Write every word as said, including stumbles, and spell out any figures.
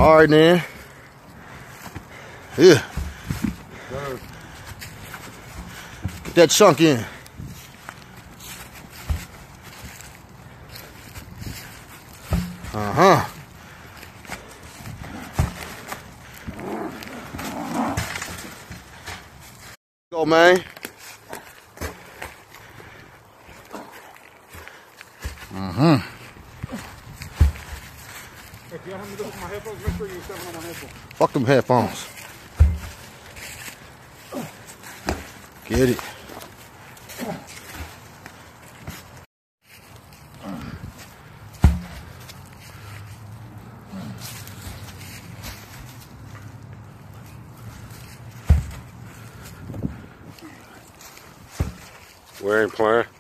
All right, then. Yeah. Get that chunk in. Uh-huh. Go, man. Mm-hmm. If you have me look at my headphones, make sure you're stepping on my headphones. Fuck them headphones. Get it. We ain't playing.